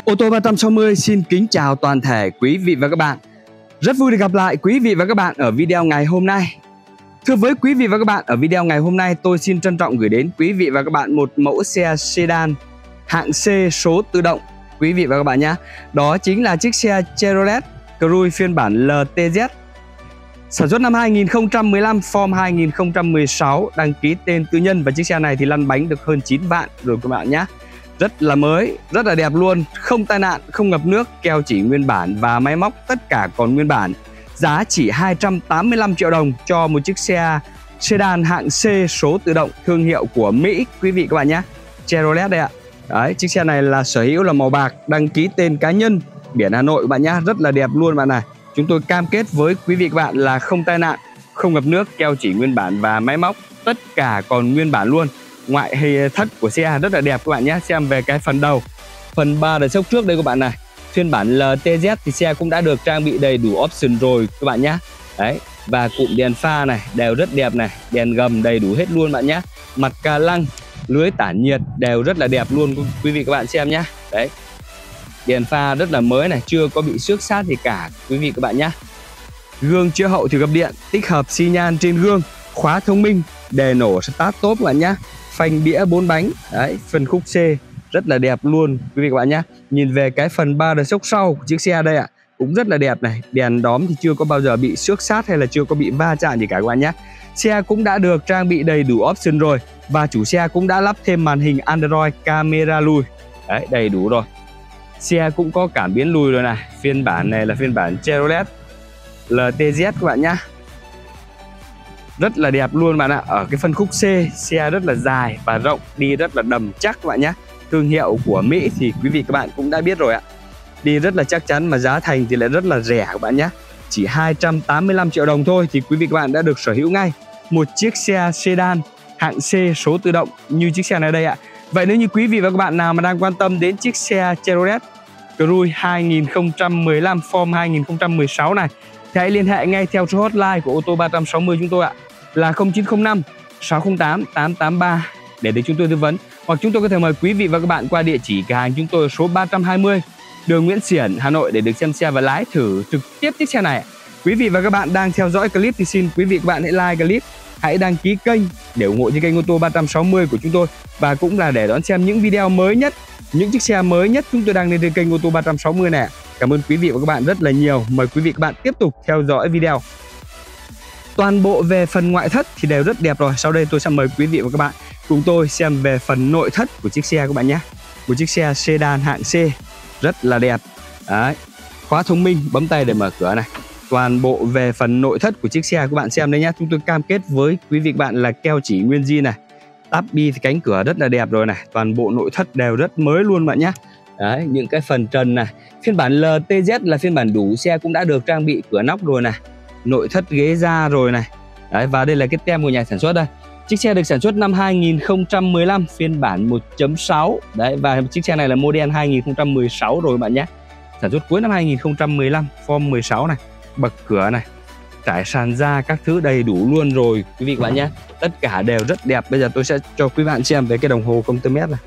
Ô tô 360 xin kính chào toàn thể quý vị và các bạn. Rất vui được gặp lại quý vị và các bạn ở video ngày hôm nay. Thưa với quý vị và các bạn, ở video ngày hôm nay tôi xin trân trọng gửi đến quý vị và các bạn một mẫu xe sedan hạng C số tự động quý vị và các bạn nhé. Đó chính là chiếc xe Chevrolet Cruze phiên bản LTZ. Sản xuất năm 2015, form 2016, đăng ký tên tư nhân và chiếc xe này thì lăn bánh được hơn 9 vạn rồi các bạn nhé. Rất là mới, rất là đẹp luôn, không tai nạn, không ngập nước, keo chỉ nguyên bản và máy móc tất cả còn nguyên bản. Giá chỉ 285 triệu đồng cho một chiếc xe sedan hạng C số tự động thương hiệu của Mỹ quý vị các bạn nhé. Chevrolet đây ạ. Đấy, chiếc xe này là sở hữu là màu bạc, đăng ký tên cá nhân, biển Hà Nội các bạn nhé, rất là đẹp luôn bạn này. Chúng tôi cam kết với quý vị các bạn là không tai nạn, không ngập nước, keo chỉ nguyên bản và máy móc tất cả còn nguyên bản luôn. Ngoại thất của xe rất là đẹp các bạn nhé. Xem về cái phần đầu, phần ba đợt sốc trước đây các bạn này, phiên bản LTZ thì xe cũng đã được trang bị đầy đủ option rồi các bạn nhé. Đấy, và cụm đèn pha này đều rất đẹp này, đèn gầm đầy đủ hết luôn bạn nhé. Mặt ca lăng, lưới tản nhiệt đều rất là đẹp luôn quý vị các bạn xem nhé. Đấy, đèn pha rất là mới này, chưa có bị xước sát gì cả quý vị các bạn nhé. Gương chiếu hậu thì gập điện, tích hợp xi nhan trên gương, khóa thông minh, đề nổ start top các bạn nhé. Phanh đĩa 4 bánh. Đấy, phần khúc C rất là đẹp luôn quý vị các bạn nhé. Nhìn về cái phần ba đợt sốc sau của chiếc xe đây ạ, cũng rất là đẹp này. Đèn đóm thì chưa có bao giờ bị xước sát hay là chưa có bị va chạm gì cả các bạn nhé. Xe cũng đã được trang bị đầy đủ option rồi, và chủ xe cũng đã lắp thêm màn hình Android, camera lùi. Đấy, đầy đủ rồi. Xe cũng có cảm biến lùi rồi này. Phiên bản này là phiên bản Chevrolet LTZ các bạn nhé. Rất là đẹp luôn bạn ạ. Ở cái phân khúc C, xe rất là dài và rộng, đi rất là đầm chắc các bạn nhé. Thương hiệu của Mỹ thì quý vị các bạn cũng đã biết rồi ạ. Đi rất là chắc chắn mà giá thành thì lại rất là rẻ các bạn nhé. Chỉ 285 triệu đồng thôi thì quý vị các bạn đã được sở hữu ngay một chiếc xe sedan hạng C số tự động như chiếc xe này đây ạ. Vậy nếu như quý vị và các bạn nào mà đang quan tâm đến chiếc xe Chevrolet Cruze 2015 form 2016 này thì hãy liên hệ ngay theo số hotline của ô tô 360 chúng tôi ạ, là 0905 608 883 để được chúng tôi tư vấn. Hoặc chúng tôi có thể mời quý vị và các bạn qua địa chỉ cửa hàng chúng tôi số 320 đường Nguyễn Xiển, Hà Nội để được xem xe và lái thử trực tiếp chiếc xe này. Quý vị và các bạn đang theo dõi clip thì xin quý vị và các bạn hãy like clip, hãy đăng ký kênh để ủng hộ cho kênh ô tô 360 của chúng tôi, và cũng là để đón xem những video mới nhất, những chiếc xe mới nhất chúng tôi đang lên trên kênh ô tô 360 này. Cảm ơn quý vị và các bạn rất là nhiều. Mời quý vị và các bạn tiếp tục theo dõi video. Toàn bộ về phần ngoại thất thì đều rất đẹp rồi. Sau đây tôi sẽ mời quý vị và các bạn cùng tôi xem về phần nội thất của chiếc xe các bạn nhé. Một chiếc xe sedan hạng C rất là đẹp. Đấy, khóa thông minh, bấm tay để mở cửa này. Toàn bộ về phần nội thất của chiếc xe các bạn xem đây nhé. Chúng tôi cam kết với quý vị và các bạn là keo chỉ nguyên zin này. Táp bi thì cánh cửa rất là đẹp rồi này. Toàn bộ nội thất đều rất mới luôn bạn nhé. Đấy, những cái phần trần này. Phiên bản LTZ là phiên bản đủ, xe cũng đã được trang bị cửa nóc rồi này. Nội thất ghế da rồi này. Đấy, và đây là cái tem của nhà sản xuất đây. Chiếc xe được sản xuất năm 2015, phiên bản 1.6. Đấy, và chiếc xe này là model 2016 rồi bạn nhé. Sản xuất cuối năm 2015, form 16 này. Bậc cửa này, trải sàn da các thứ đầy đủ luôn rồi quý vị các bạn nhé. Tất cả đều rất đẹp. Bây giờ tôi sẽ cho quý bạn xem về cái đồng hồ công tơ mét này.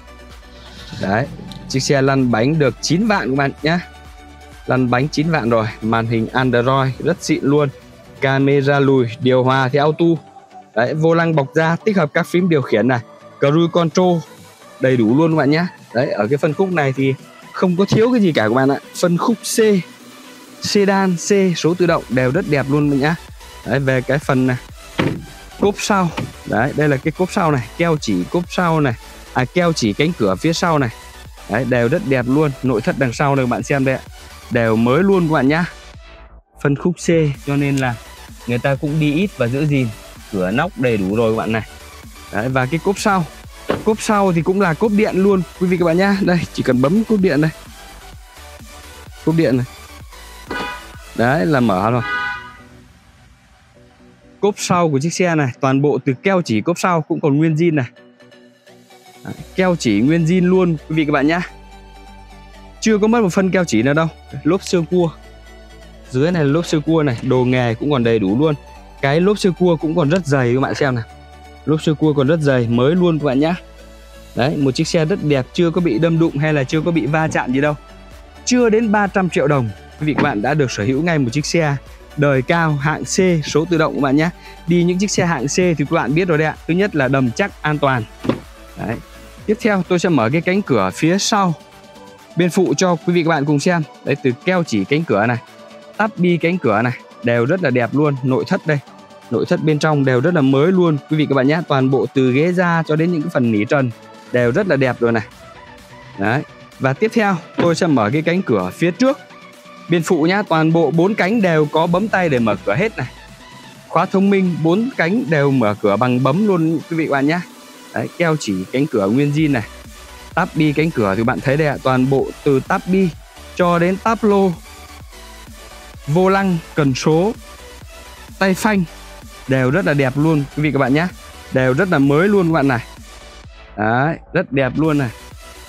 Đấy, chiếc xe lăn bánh được 9 vạn các bạn nhé. Lăn bánh 9 vạn rồi. Màn hình Android rất xịn luôn. Camera lùi, điều hòa thì auto. Đấy, vô lăng bọc da, tích hợp các phím điều khiển này, Cruise Control đầy đủ luôn các bạn nhé. Đấy, ở cái phân khúc này thì không có thiếu cái gì cả các bạn ạ. Phân khúc C, sedan C số tự động đều rất đẹp luôn bạn nhé. Đấy, về cái phần này, cốp sau. Đấy, đây là cái cốp sau này, keo chỉ cốp sau này, keo chỉ cánh cửa phía sau này. Đấy, đều rất đẹp luôn. Nội thất đằng sau này các bạn xem đây ạ, đều mới luôn các bạn nhá. Phân khúc C cho nên là người ta cũng đi ít và giữ gìn. Cửa nóc đầy đủ rồi các bạn này. Đấy, và cái cốp sau. Cốp sau thì cũng là cốp điện luôn quý vị các bạn nhá. Đây, chỉ cần bấm cốp điện đây. Cốp điện này. Đấy, là mở rồi. Cốp sau của chiếc xe này, toàn bộ từ keo chỉ cốp sau cũng còn nguyên zin này. Đấy, keo chỉ nguyên zin luôn quý vị các bạn nhá. Chưa có mất một phân keo chỉ nào đâu. Lốp sơ cua. Dưới này là lốp sơ cua này, đồ nghề cũng còn đầy đủ luôn. Cái lốp sơ cua cũng còn rất dày các bạn xem này. Lốp sơ cua còn rất dày, mới luôn các bạn nhá. Đấy, một chiếc xe rất đẹp, chưa có bị đâm đụng hay là chưa có bị va chạm gì đâu. Chưa đến 300 triệu đồng, quý vị các bạn đã được sở hữu ngay một chiếc xe đời cao hạng C số tự động các bạn nhé. Đi những chiếc xe hạng C thì các bạn biết rồi đấy ạ. Thứ nhất là đầm chắc, an toàn. Đấy. Tiếp theo tôi sẽ mở cái cánh cửa phía sau bên phụ cho quý vị các bạn cùng xem. Đấy, từ keo chỉ cánh cửa này, tắp bi cánh cửa này đều rất là đẹp luôn. Nội thất đây, nội thất bên trong đều rất là mới luôn quý vị các bạn nhé. Toàn bộ từ ghế da cho đến những cái phần nỉ trần đều rất là đẹp rồi này. Đấy. Và tiếp theo tôi sẽ mở cái cánh cửa phía trước bên phụ nhá. Toàn bộ 4 cánh đều có bấm tay để mở cửa hết này. Khóa thông minh, 4 cánh đều mở cửa bằng bấm luôn quý vị các bạn nhé. Đấy, keo chỉ cánh cửa nguyên zin này. Táp bi cánh cửa thì bạn thấy đây ạ. Toàn bộ từ táp bi cho đến táp lô, vô lăng, cần số, tay phanh đều rất là đẹp luôn quý vị các bạn nhé. Đều rất là mới luôn các bạn này. Đấy, rất đẹp luôn này.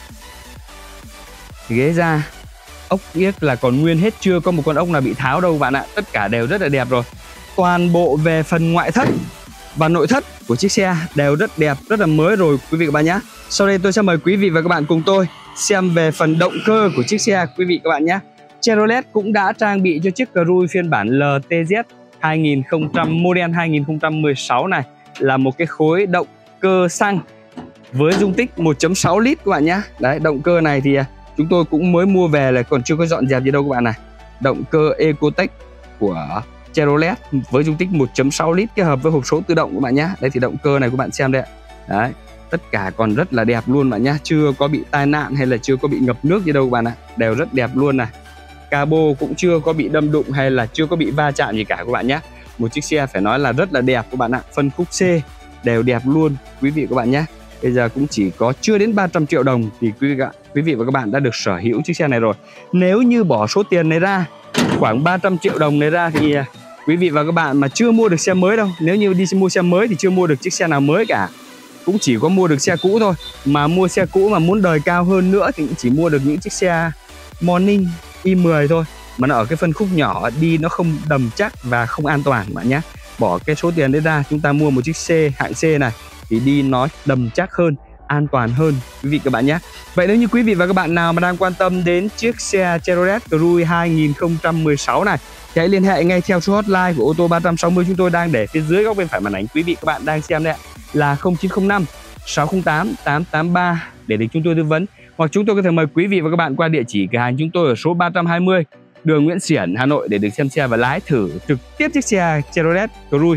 Ghế da, ốc yếc là còn nguyên hết, chưa có một con ốc nào bị tháo đâu bạn ạ. Tất cả đều rất là đẹp rồi. Toàn bộ về phần ngoại thất và nội thất của chiếc xe đều rất đẹp, rất là mới rồi quý vị các bạn nhé. Sau đây tôi sẽ mời quý vị và các bạn cùng tôi xem về phần động cơ của chiếc xe quý vị các bạn nhé. Chevrolet cũng đã trang bị cho chiếc Cruze phiên bản LTZ 2000 model 2016 này là một cái khối động cơ xăng với dung tích 1.6 lít các bạn nhé. Đấy, động cơ này thì chúng tôi cũng mới mua về là còn chưa có dọn dẹp gì đâu các bạn này. Động cơ Ecotec của Chevrolet với dung tích 1.6 lít kết hợp với hộp số tự động các bạn nhé. Đây thì động cơ này các bạn xem đây ạ. Đấy, tất cả còn rất là đẹp luôn bạn nhé. Chưa có bị tai nạn hay là chưa có bị ngập nước gì đâu các bạn ạ. Đều rất đẹp luôn này. Cabo cũng chưa có bị đâm đụng hay là chưa có bị va chạm gì cả các bạn nhé. Một chiếc xe phải nói là rất là đẹp các bạn ạ. Phân khúc C đều đẹp luôn quý vị các bạn nhé. Bây giờ cũng chỉ có chưa đến 300 triệu đồng thì quý vị và các bạn đã được sở hữu chiếc xe này rồi. Nếu như bỏ số tiền này ra, khoảng 300 triệu đồng này ra thì quý vị và các bạn mà chưa mua được xe mới đâu. Nếu như đi mua xe mới thì chưa mua được chiếc xe nào mới cả. Cũng chỉ có mua được xe cũ thôi. Mà mua xe cũ mà muốn đời cao hơn nữa thì cũng chỉ mua được những chiếc xe Morning i10 thôi. Mà nó ở cái phân khúc nhỏ, đi nó không đầm chắc và không an toàn bạn nhé. Bỏ cái số tiền đấy ra, chúng ta mua một chiếc xe hạng C này thì đi nó đầm chắc hơn, an toàn hơn quý vị các bạn nhé. Vậy nếu như quý vị và các bạn nào mà đang quan tâm đến chiếc xe Chevrolet Cruze 2016 này thì hãy liên hệ ngay theo số hotline của ô tô 360 chúng tôi đang để phía dưới góc bên phải màn ảnh quý vị các bạn đang xem đây ạ, là 0905 608 883 để được chúng tôi tư vấn, hoặc chúng tôi có thể mời quý vị và các bạn qua địa chỉ cửa hàng chúng tôi ở số 320 đường Nguyễn Xiển, Hà Nội để được xem xe và lái thử trực tiếp chiếc xe Chevrolet Cruze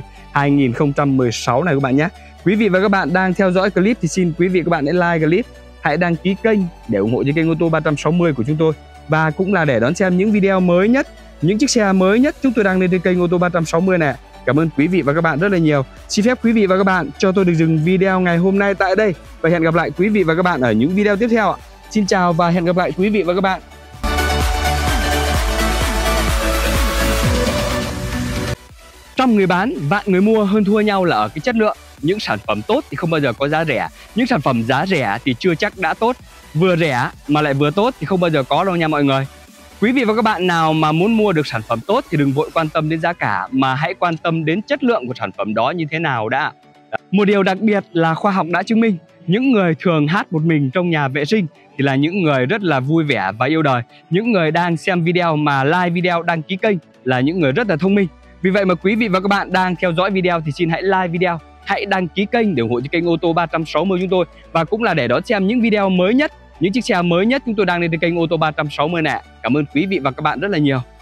2016 này các bạn nhé. Quý vị và các bạn đang theo dõi clip thì xin quý vị các bạn hãy like clip, hãy đăng ký kênh để ủng hộ cho kênh ô tô 360 của chúng tôi, và cũng là để đón xem những video mới nhất, những chiếc xe mới nhất chúng tôi đang lên trên kênh ô tô 360 này. Cảm ơn quý vị và các bạn rất là nhiều. Xin phép quý vị và các bạn cho tôi được dừng video ngày hôm nay tại đây và hẹn gặp lại quý vị và các bạn ở những video tiếp theo ạ. Xin chào và hẹn gặp lại quý vị và các bạn. Trong người bán, vạn người mua, hơn thua nhau là ở cái chất lượng. Những sản phẩm tốt thì không bao giờ có giá rẻ. Những sản phẩm giá rẻ thì chưa chắc đã tốt. Vừa rẻ mà lại vừa tốt thì không bao giờ có đâu nha mọi người. Quý vị và các bạn nào mà muốn mua được sản phẩm tốt thì đừng vội quan tâm đến giá cả, mà hãy quan tâm đến chất lượng của sản phẩm đó như thế nào đã. Một điều đặc biệt là khoa học đã chứng minh, những người thường hát một mình trong nhà vệ sinh thì là những người rất là vui vẻ và yêu đời. Những người đang xem video mà like video, đăng ký kênh là những người rất là thông minh. Vì vậy mà quý vị và các bạn đang theo dõi video thì xin hãy like video, hãy đăng ký kênh để ủng hộ cho kênh ô tô 360 chúng tôi, và cũng là để đón xem những video mới nhất, những chiếc xe mới nhất chúng tôi đang lên trên kênh ô tô 360 này. Cảm ơn quý vị và các bạn rất là nhiều.